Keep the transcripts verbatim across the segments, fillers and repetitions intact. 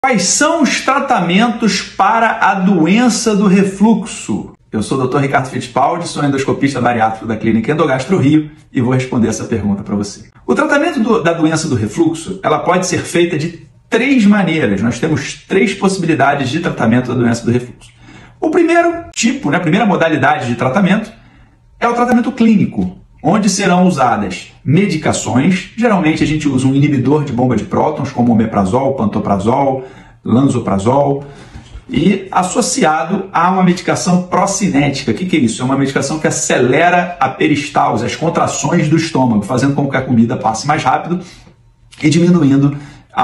Quais são os tratamentos para a doença do refluxo? Eu sou o doutor Ricardo Fittipaldi, sou endoscopista bariátrico da Clínica Endogastro Rio e vou responder essa pergunta para você. O tratamento do, da doença do refluxo, ela pode ser feita de três maneiras. Nós temos três possibilidades de tratamento da doença do refluxo. O primeiro tipo, né, a primeira modalidade de tratamento é o tratamento clínico, onde serão usadas medicações. Geralmente a gente usa um inibidor de bomba de prótons, como omeprazol, pantoprazol, lansoprazol, e associado a uma medicação procinética. O que, que é isso? É uma medicação que acelera a peristalse, as contrações do estômago, fazendo com que a comida passe mais rápido e diminuindo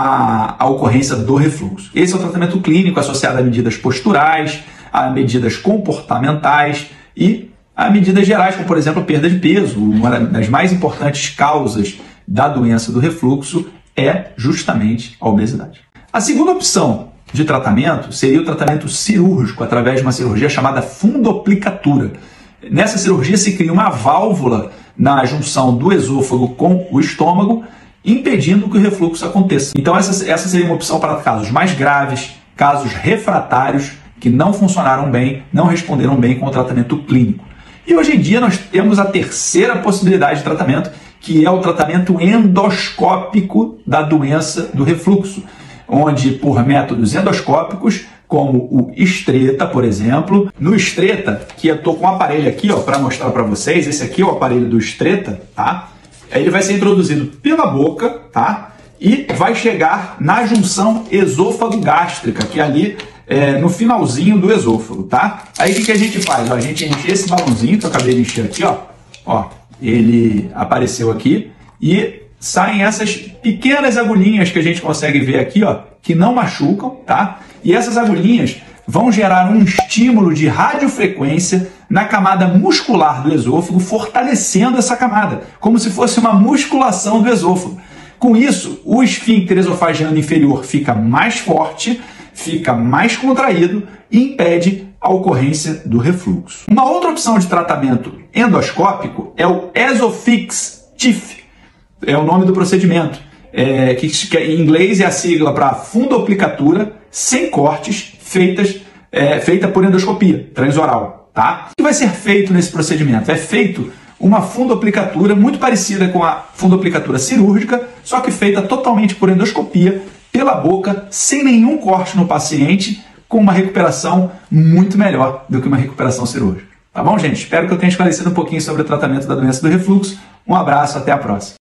a, a ocorrência do refluxo. Esse é o tratamento clínico associado a medidas posturais, a medidas comportamentais e a medidas gerais, como por exemplo a perda de peso. Uma das mais importantes causas da doença do refluxo é justamente a obesidade. A segunda opção de tratamento seria o tratamento cirúrgico, através de uma cirurgia chamada fundoplicatura. Nessa cirurgia se cria uma válvula na junção do esôfago com o estômago, impedindo que o refluxo aconteça. Então essa, essa seria uma opção para casos mais graves, casos refratários, que não funcionaram bem, não responderam bem com o tratamento clínico. E hoje em dia nós temos a terceira possibilidade de tratamento, que é o tratamento endoscópico da doença do refluxo, onde por métodos endoscópicos, como o Stretta, por exemplo. No Stretta, que eu estou com um aparelho aqui para mostrar para vocês, esse aqui é o aparelho do Stretta, tá? Ele vai ser introduzido pela boca, tá? E vai chegar na junção esôfago-gástrica, que é ali é, no finalzinho do esôfago, tá? Aí o que, que a gente faz? Ó, a gente enche esse balãozinho que eu acabei de encher aqui, ó. Ó, ele apareceu aqui e saem essas pequenas agulhinhas que a gente consegue ver aqui, ó, que não machucam, tá? E essas agulhinhas vão gerar um estímulo de radiofrequência na camada muscular do esôfago, fortalecendo essa camada, como se fosse uma musculação do esôfago. Com isso, o esfíncter esofagiano inferior fica mais forte, fica mais contraído e impede a ocorrência do refluxo. Uma outra opção de tratamento endoscópico é o ESOFIX T I F. É o nome do procedimento, é, que, que em inglês é a sigla para fundoplicatura sem cortes, feitas, é, feita por endoscopia transoral. Tá? O que vai ser feito nesse procedimento? É feito uma fundoplicatura muito parecida com a fundoplicatura cirúrgica, só que feita totalmente por endoscopia, pela boca, sem nenhum corte no paciente, com uma recuperação muito melhor do que uma recuperação cirúrgica. Tá bom, gente? Espero que eu tenha esclarecido um pouquinho sobre o tratamento da doença do refluxo. Um abraço, até a próxima.